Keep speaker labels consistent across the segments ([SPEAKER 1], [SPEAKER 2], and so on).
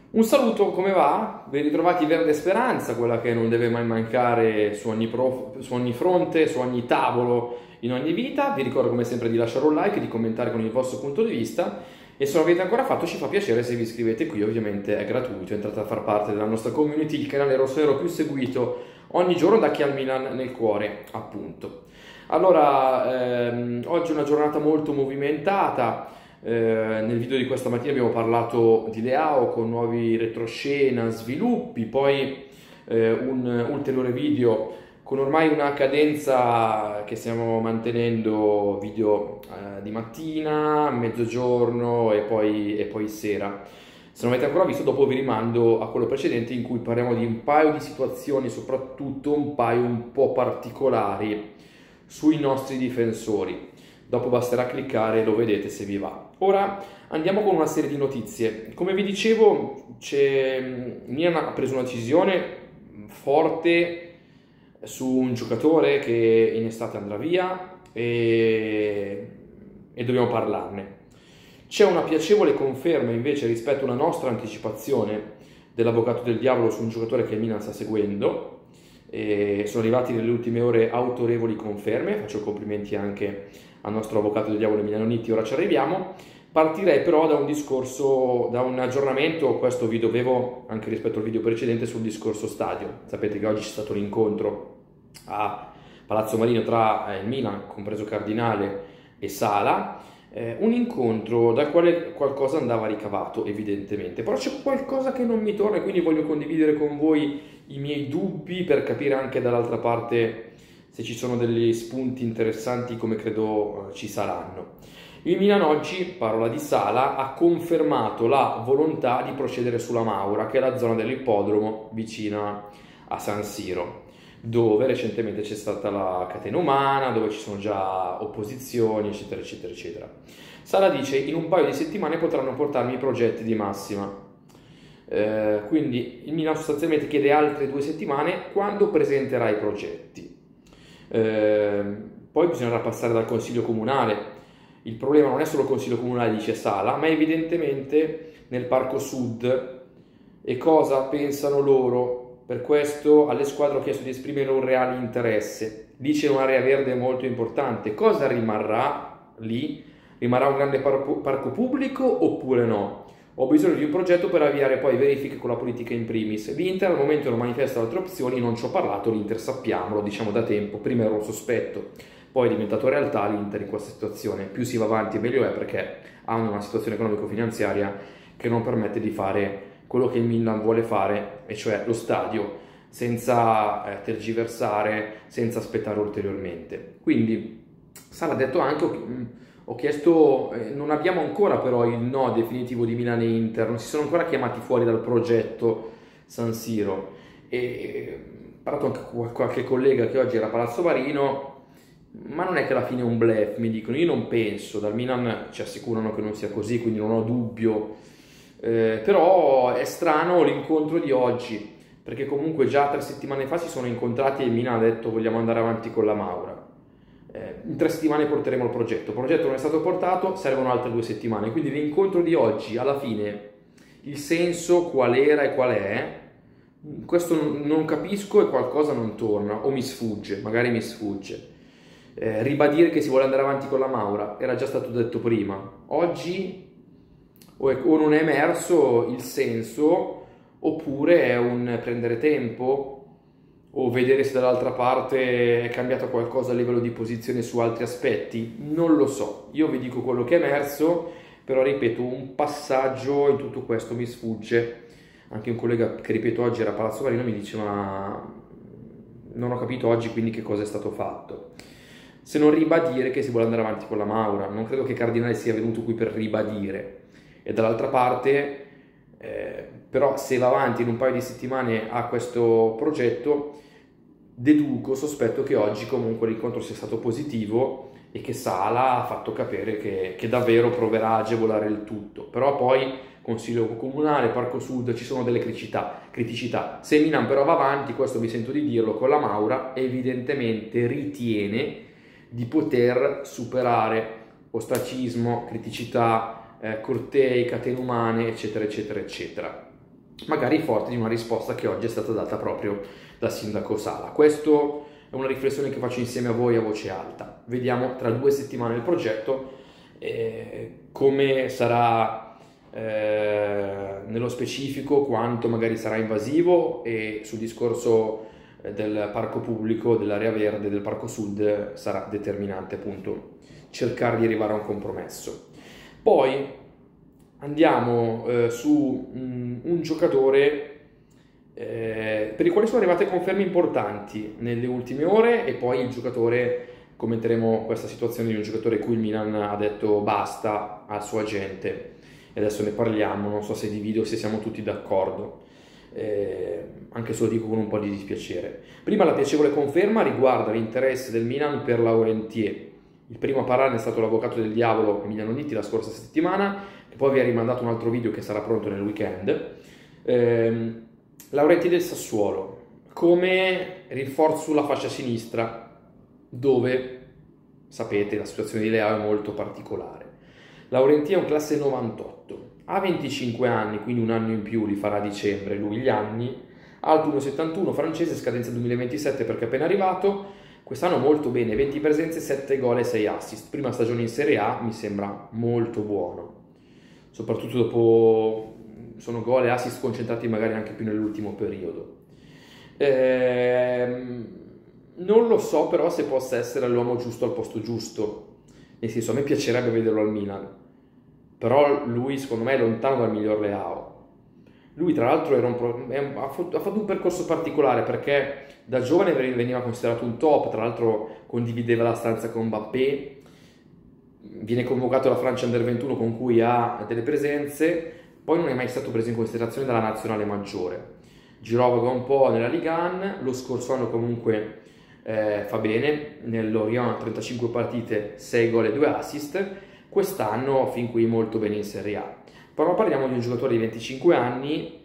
[SPEAKER 1] Un saluto, come va? Ben ritrovati Verde Speranza, quella che non deve mai mancare su ogni fronte, su ogni tavolo, in ogni vita. Vi ricordo come sempre di lasciare un like, di commentare con il vostro punto di vista e se non l'avete ancora fatto ci fa piacere se vi iscrivete qui, ovviamente è gratuito, entrate a far parte della nostra community, il canale rossonero più seguito ogni giorno da chi ha il Milan nel cuore, appunto. Allora, oggi è una giornata molto movimentata. Nel video di questa mattina abbiamo parlato di Leao con nuovi retroscena, sviluppi, poi un ulteriore video con ormai una cadenza che stiamo mantenendo, video di mattina, mezzogiorno e poi sera. Se non avete ancora visto, dopo vi rimando a quello precedente in cui parliamo di un paio di situazioni, soprattutto un paio un po' particolari sui nostri difensori. Dopo basterà cliccare e lo vedete se vi va. Ora andiamo con una serie di notizie. Come vi dicevo, Milan ha preso una decisione forte su un giocatore che in estate andrà via e dobbiamo parlarne. C'è una piacevole conferma invece rispetto a una nostra anticipazione dell'avvocato del diavolo su un giocatore che il Milan sta seguendo. E sono arrivati nelle ultime ore autorevoli conferme, faccio complimenti anche al nostro avvocato del diavolo Emiliano Nitti, ora ci arriviamo. Partirei però da un discorso, da un aggiornamento, questo vi dovevo anche rispetto al video precedente sul discorso stadio. Sapete che oggi c'è stato l'incontro a Palazzo Marino tra il Milan, compreso Cardinale e Sala, un incontro dal quale qualcosa andava ricavato evidentemente, però c'è qualcosa che non mi torna e quindi voglio condividere con voi i miei dubbi per capire anche dall'altra parte se ci sono degli spunti interessanti come credo ci saranno. Il Milan oggi, parola di Sala, ha confermato la volontà di procedere sulla Maura, che è la zona dell'ippodromo vicina a San Siro, dove recentemente c'è stata la catena umana, dove ci sono già opposizioni, eccetera, eccetera, eccetera. Sala dice: in un paio di settimane potranno portarmi i progetti di massima. Quindi il Milan sostanzialmente chiede altre 2 settimane quando presenterà i progetti. Poi bisognerà passare dal Consiglio Comunale. Il problema non è solo il Consiglio Comunale, dice Sala, ma evidentemente nel Parco Sud e cosa pensano loro. Per questo alle squadre ho chiesto di esprimere un reale interesse. Lì c'è un'area verde molto importante. Cosa rimarrà lì? Rimarrà un grande parco pubblico oppure no? Ho bisogno di un progetto per avviare poi verifiche con la politica in primis. L'Inter al momento non manifesta altre opzioni, non ci ho parlato, l'Inter sappiamo, lo diciamo da tempo, prima era un sospetto, poi è diventato realtà l'Inter in questa situazione. Più si va avanti meglio è perché ha una situazione economico-finanziaria che non permette di fare quello che il Milan vuole fare, e cioè lo stadio, senza tergiversare, senza aspettare ulteriormente. Quindi Sala ha detto anche... Ho chiesto, non abbiamo ancora però il no definitivo di Milan e Inter, non si sono ancora chiamati fuori dal progetto San Siro. E ho parlato anche con qualche collega che oggi era a Palazzo Marino, ma non è che alla fine è un bluff, mi dicono. Io non penso, dal Milan ci assicurano che non sia così, quindi non ho dubbio. Però è strano l'incontro di oggi, perché comunque già 3 settimane fa si sono incontrati e il Milan ha detto vogliamo andare avanti con la Maura. In 3 settimane porteremo il progetto non è stato portato, servono altre 2 settimane, quindi l'incontro di oggi alla fine il senso qual era e qual è, questo non capisco e qualcosa non torna o mi sfugge, magari mi sfugge. Ribadire che si vuole andare avanti con la Maura era già stato detto prima, oggi o non è emerso il senso oppure è un prendere tempo o vedere se dall'altra parte è cambiato qualcosa a livello di posizione su altri aspetti, non lo so. Io vi dico quello che è emerso, però ripeto, un passaggio in tutto questo mi sfugge. Anche un collega che ripeto oggi era a Palazzo Marino mi dice ma non ho capito oggi quindi che cosa è stato fatto. Se non ribadire che si vuole andare avanti con la Maura, non credo che Cardinale sia venuto qui per ribadire. E dall'altra parte, però se va avanti in un paio di settimane a questo progetto, deduco, sospetto che oggi comunque l'incontro sia stato positivo e che Sala ha fatto capire che davvero proverà a agevolare il tutto. Però poi Consiglio Comunale, Parco Sud, ci sono delle criticità. Se Milan però va avanti, questo mi sento di dirlo, con la Maura evidentemente ritiene di poter superare ostracismo, criticità, cortei, catene umane, eccetera, eccetera, eccetera. magari forte di una risposta che oggi è stata data proprio dal sindaco Sala. Questo è una riflessione che faccio insieme a voi a voce alta. Vediamo tra 2 settimane il progetto, come sarà nello specifico, quanto magari sarà invasivo, e sul discorso del parco pubblico, dell'area verde, del parco sud sarà determinante appunto cercare di arrivare a un compromesso. Poi andiamo su un giocatore per il quale sono arrivate conferme importanti nelle ultime ore, e poi il giocatore, commenteremo questa situazione di un giocatore cui il Milan ha detto basta al suo agente, e adesso ne parliamo, non so se divido, se siamo tutti d'accordo, anche se lo dico con un po' di dispiacere. Prima la piacevole conferma riguarda l'interesse del Milan per Laurentier. Il primo a parlarne è stato l'avvocato del diavolo Emiliano Nitti la scorsa settimana, che poi vi ha rimandato un altro video che sarà pronto nel weekend. Laurentier del Sassuolo, come rinforzo sulla fascia sinistra, dove, sapete, la situazione di Leao è molto particolare. Laurentier è un classe 98, ha 25 anni, quindi un anno in più li farà a dicembre, lui gli anni, alto 1,71, francese, scadenza 2027 perché è appena arrivato, quest'anno molto bene, 20 presenze, 7 gol e 6 assist, prima stagione in Serie A, mi sembra molto buono, soprattutto dopo, sono gol e assist concentrati magari anche più nell'ultimo periodo. Non lo so però se possa essere l'uomo giusto al posto giusto, nel senso, a me piacerebbe vederlo al Milan, però lui secondo me è lontano dal miglior Leao. Lui tra l'altro ha fatto un percorso particolare, perché da giovane veniva considerato un top, tra l'altro condivideva la stanza con Mbappé, viene convocato alla Francia Under 21 con cui ha delle presenze, poi non è mai stato preso in considerazione dalla nazionale maggiore. Girovaga un po' nella Ligue 1, lo scorso anno comunque fa bene, nel Lorient 35 partite, 6 gol e 2 assist, quest'anno fin qui molto bene in Serie A. Però parliamo di un giocatore di 25 anni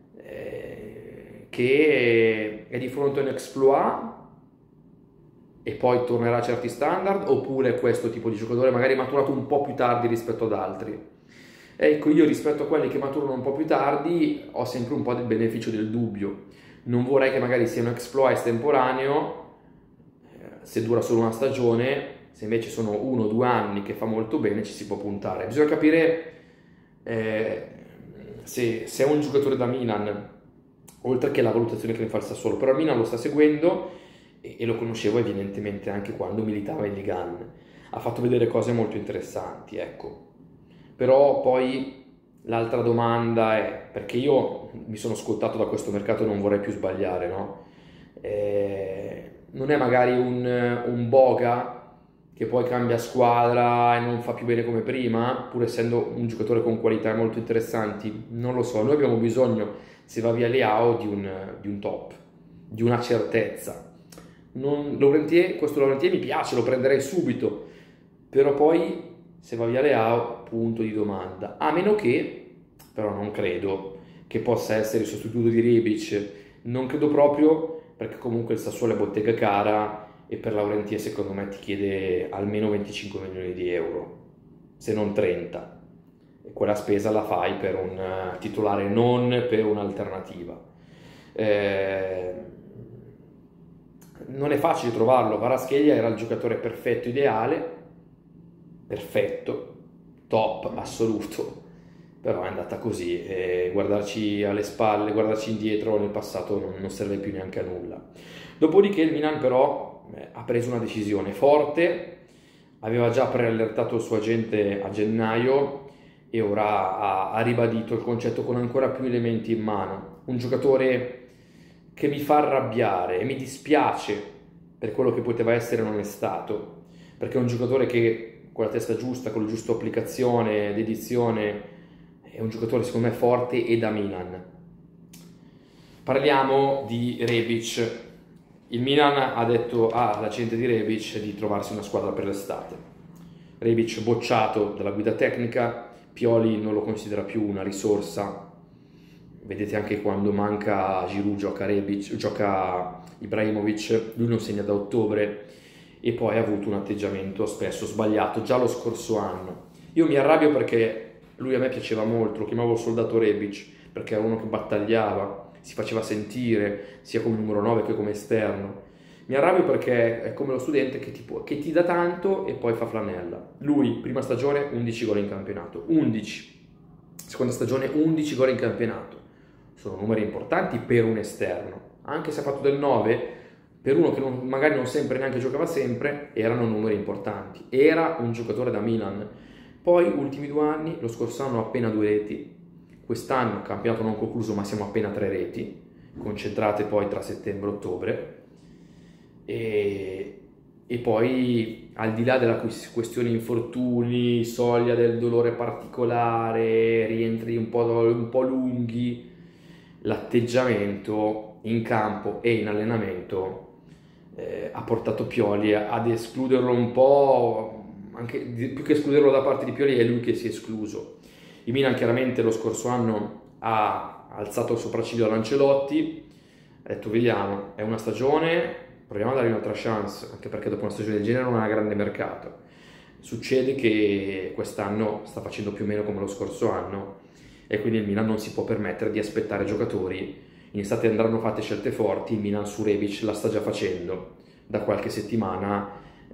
[SPEAKER 1] che è di fronte a un exploit e poi tornerà a certi standard, oppure questo tipo di giocatore magari maturato un po' più tardi rispetto ad altri. Ecco, io rispetto a quelli che maturano un po' più tardi ho sempre un po' del beneficio del dubbio. Non vorrei che magari sia un exploit estemporaneo, se dura solo una stagione, se invece sono 1 o 2 anni che fa molto bene ci si può puntare. Bisogna capire se è un giocatore da Milan, oltre che la valutazione che ne fa il Sassuolo, però il Milan lo sta seguendo e lo conoscevo evidentemente anche quando militava in Ligue 1. Ha fatto vedere cose molto interessanti, ecco. Però poi l'altra domanda è, perché io mi sono scottato da questo mercato e non vorrei più sbagliare, no? Non è magari un Boga che poi cambia squadra e non fa più bene come prima, pur essendo un giocatore con qualità molto interessanti? Non lo so, noi abbiamo bisogno, se va via Leao, di un top, di una certezza. Questo Laurentier mi piace, lo prenderei subito, però poi se va via Leao, punto di domanda, a meno che, però non credo, che possa essere il sostituto di Rebic, non credo proprio, perché comunque il Sassuolo è bottega cara e per Laurentier secondo me ti chiede almeno 25 milioni di euro, se non 30, e quella spesa la fai per un titolare, non per un'alternativa. Non è facile trovarlo. Kvaratskhelia era il giocatore perfetto, ideale, perfetto, top assoluto, però è andata così, e guardarci alle spalle, guardarci indietro nel passato non serve più neanche a nulla. Dopodiché il Milan però ha preso una decisione forte, aveva già preallertato il suo agente a gennaio e ora ha ribadito il concetto con ancora più elementi in mano. Un giocatore che mi fa arrabbiare e mi dispiace per quello che poteva essere non è stato, perché è un giocatore che con la testa giusta, con la giusta applicazione, dedizione, è un giocatore secondo me forte e da Milan. Parliamo di Rebic. Il Milan ha detto all'agente di Rebic di trovarsi una squadra per l'estate. Rebic bocciato dalla guida tecnica, Pioli non lo considera più una risorsa. Vedete anche quando manca Giroud gioca Ibrahimovic, lui non segna da ottobre, e poi ha avuto un atteggiamento spesso sbagliato già lo scorso anno. Io mi arrabbio perché Lui a me piaceva molto, lo chiamavo il soldato Rebic, perché era uno che battagliava, si faceva sentire, sia come numero 9 che come esterno. Mi arrabbio perché è come lo studente che ti dà tanto e poi fa flanella. Lui, prima stagione, 11 gol in campionato, 11. Seconda stagione, 11 gol in campionato. Sono numeri importanti per un esterno. Anche se ha fatto del 9, per uno che magari non sempre neanche giocava sempre, erano numeri importanti. Era un giocatore da Milan. Poi, ultimi 2 anni, lo scorso anno appena 2 reti. Quest'anno, campionato non concluso, ma siamo appena 3 reti, concentrate poi tra settembre e ottobre. E poi, al di là della questione infortuni, soglia del dolore particolare, rientri un po' lunghi, l'atteggiamento in campo e in allenamento ha portato Pioli ad escluderlo un po', anche più che escluderlo da parte di Pioli è lui che si è escluso. Il Milan chiaramente lo scorso anno ha alzato il sopracciglio all'Ancelotti, ha detto vediamo, è una stagione, proviamo a dargli un'altra chance, anche perché dopo una stagione del genere non ha grande mercato. Succede che quest'anno sta facendo più o meno come lo scorso anno e quindi il Milan non si può permettere di aspettare giocatori. In estate andranno fatte scelte forti, il Milan su Rebic la sta già facendo. Da qualche settimana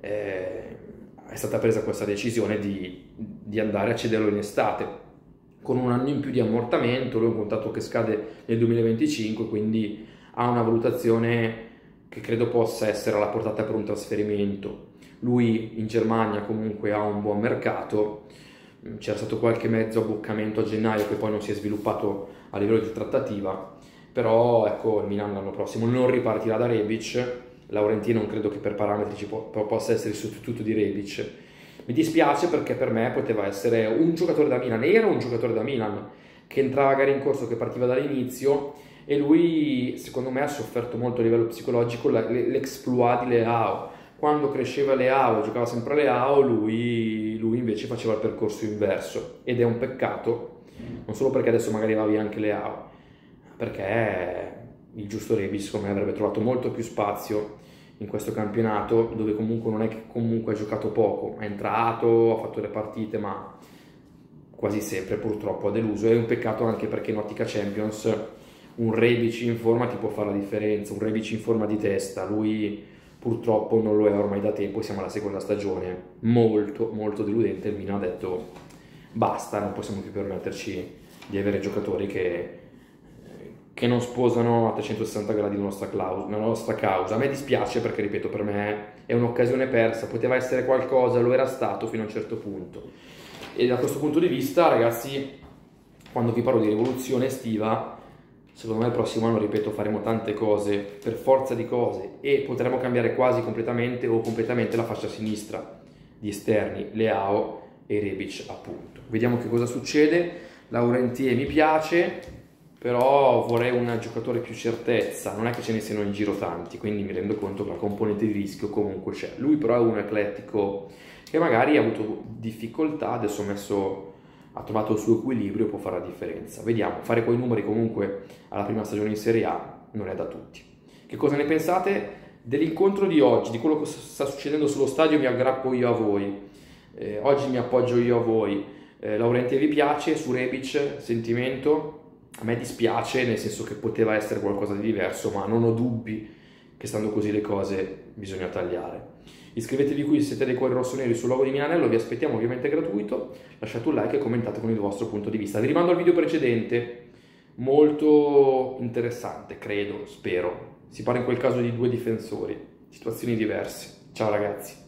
[SPEAKER 1] è stata presa questa decisione di andare a cederlo in estate, con un anno in più di ammortamento, lui è un contratto che scade nel 2025, quindi ha una valutazione che credo possa essere alla portata per un trasferimento. Lui in Germania comunque ha un buon mercato, c'era stato qualche mezzo abboccamento a gennaio che poi non si è sviluppato a livello di trattativa, però ecco il Milan l'anno prossimo non ripartirà da Rebic, Laurentini non credo che per parametri possa essere il sostituto di Rebic. Mi dispiace perché per me poteva essere un giocatore da Milan, era un giocatore da Milan che entrava a gara in corso, che partiva dall'inizio, e lui secondo me ha sofferto molto a livello psicologico l'exploit di Leao. Quando cresceva Leao e giocava sempre a Leao, lui invece faceva il percorso inverso, ed è un peccato, non solo perché adesso magari va via anche Leao, perché il giusto Rebic secondo me avrebbe trovato molto più spazio in questo campionato, dove comunque non è che comunque ha giocato poco, è entrato, ha fatto le partite, ma quasi sempre purtroppo ha deluso. È un peccato anche perché in ottica Champions un Rebic in forma ti può fare la differenza, un Rebic in forma di testa, lui purtroppo non lo è ormai da tempo, siamo alla seconda stagione, molto molto deludente. Il Milan ha detto basta, non possiamo più permetterci di avere giocatori che non sposano a 360 gradi la nostra causa. A me dispiace perché, ripeto, per me è un'occasione persa, poteva essere qualcosa, lo era stato fino a un certo punto. E da questo punto di vista, ragazzi, quando vi parlo di rivoluzione estiva, secondo me il prossimo anno, ripeto, faremo tante cose per forza di cose e potremo cambiare quasi completamente o completamente la fascia sinistra di esterni, Leao e Rebic appunto. Vediamo che cosa succede. Laurentier mi piace, però vorrei un giocatore più certezza, non è che ce ne siano in giro tanti, quindi mi rendo conto che la componente di rischio comunque c'è. Lui però è un eclettico che magari ha avuto difficoltà, adesso ha trovato il suo equilibrio, può fare la differenza. Vediamo, fare quei numeri comunque alla prima stagione in Serie A non è da tutti. Che cosa ne pensate dell'incontro di oggi, di quello che sta succedendo sullo stadio? Mi aggrappo io a voi, oggi mi appoggio io a voi. Laurentier vi piace? Su Rebic sentimento? A me dispiace, nel senso che poteva essere qualcosa di diverso, ma non ho dubbi che stando così le cose bisogna tagliare. Iscrivetevi qui se siete dei cuori rossoneri sul logo di Milanello, vi aspettiamo, ovviamente gratuito, lasciate un like e commentate con il vostro punto di vista. Vi rimando al video precedente, molto interessante, credo, spero. Si parla in quel caso di 2 difensori, situazioni diverse. Ciao ragazzi.